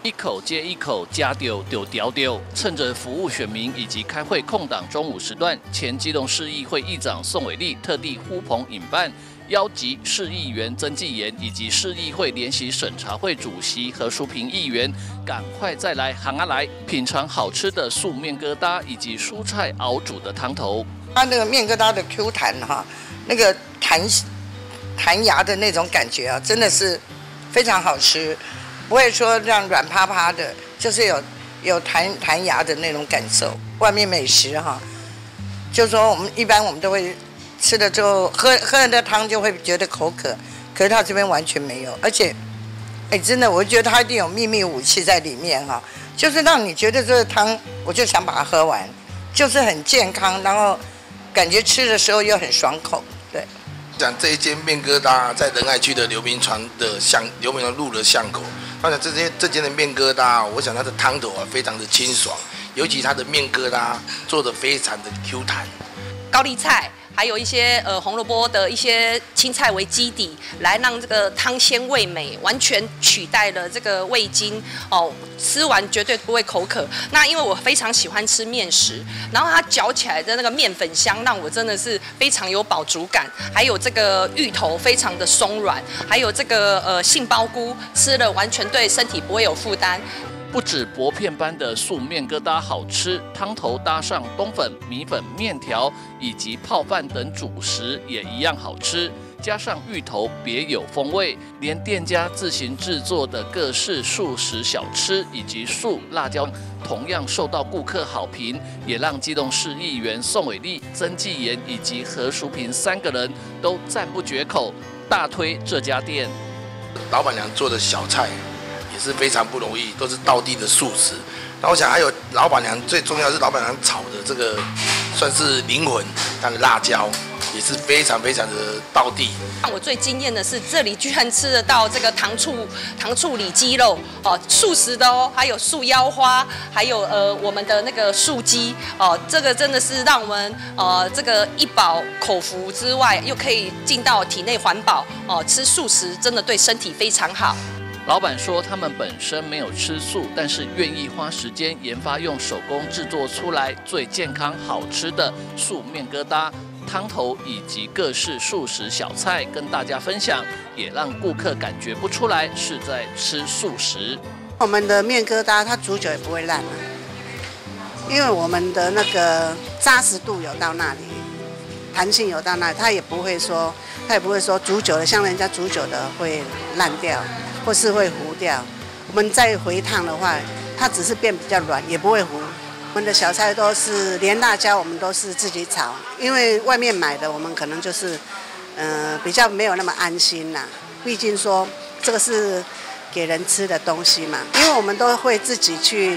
一口接一口，加丢丢丢丢。趁着服务选民以及开会空档中午时段，前基隆市议会议长宋伟立特地呼朋引伴，邀集市议员曾纪言以及市议会联席审查会主席何淑萍议员，赶快再来行啊来品尝好吃的素面疙瘩以及蔬菜熬煮的汤头。 它那个面疙瘩的 Q 弹哈，那个弹牙的那种感觉啊，真的是非常好吃。不会说让软趴趴的，就是有弹牙的那种感受。外面美食哈，就是说我们都会吃了之后喝了这汤就会觉得口渴，可是它这边完全没有，而且，真的我觉得它一定有秘密武器在里面哈，就是让你觉得这个汤我就想把它喝完，就是很健康，然后感觉吃的时候又很爽口，对。 讲这一间面疙瘩在仁爱区的刘铭传路的巷口。我想这间的面疙瘩，我想它的汤头非常的清爽，尤其它的面疙瘩做的非常的 Q 弹。 高丽菜还有一些红萝卜的一些青菜为基底，来让这个汤鲜味美，完全取代了这个味精哦，吃完绝对不会口渴。那因为我非常喜欢吃面食，然后它嚼起来的那个面粉香，让我真的是非常有饱足感。还有这个芋头非常的松软，还有这个杏鲍菇，吃了完全对身体不会有负担。 不止薄片般的素面疙瘩好吃，汤头搭上冬粉、米粉、面条以及泡饭等主食也一样好吃。加上芋头别有风味，连店家自行制作的各式素食小吃以及素辣椒同样受到顾客好评，也让基隆市议员宋伟立、曾纪言以及何淑萍3个人都赞不绝口，大推这家店。 老板娘做的小菜也是非常不容易，都是道地的素食。然后我想还有老板娘最重要是老板娘炒的这个算是灵魂，它的辣椒也是非常非常的道地。 让我最惊艳的是，这里居然吃得到这个糖醋里脊肉哦，素食的哦，还有素腰花，还有我们的那个素鸡哦，这个真的是让我们这个一饱口福之外，又可以进到体内环保哦，吃素食真的对身体非常好。 老板说，他们本身没有吃素，但是愿意花时间研发用手工制作出来最健康好吃的素面疙瘩、汤头以及各式素食小菜跟大家分享，也让顾客感觉不出来是在吃素食。 我们的面疙瘩它煮久也不会烂因为我们的那个扎实度有到那里，弹性有到那里，它也不会说煮久了像人家煮久的会烂掉。或是会糊掉，我们再回烫的话，它只是变比较软，也不会糊。我们的小菜都是连辣椒，我们都是自己炒，因为外面买的我们可能就是，比较没有那么安心啦。毕竟说这个是给人吃的东西嘛，因为我们都会自己去，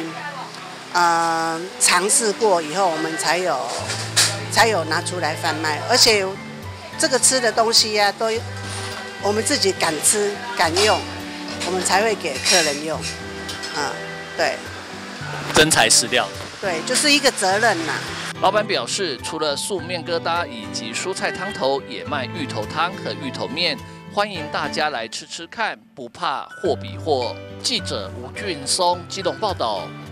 尝试过以后，我们才有拿出来贩卖，而且这个吃的东西呀，都我们自己敢吃敢用。我们才会给客人用，对， 真材实料， 对，就是一个责任呐。 老板表示，除了素面疙瘩以及蔬菜汤头，也卖芋头汤和芋头面，欢迎大家来吃吃看，不怕货比货。记者吴俊松基隆报道。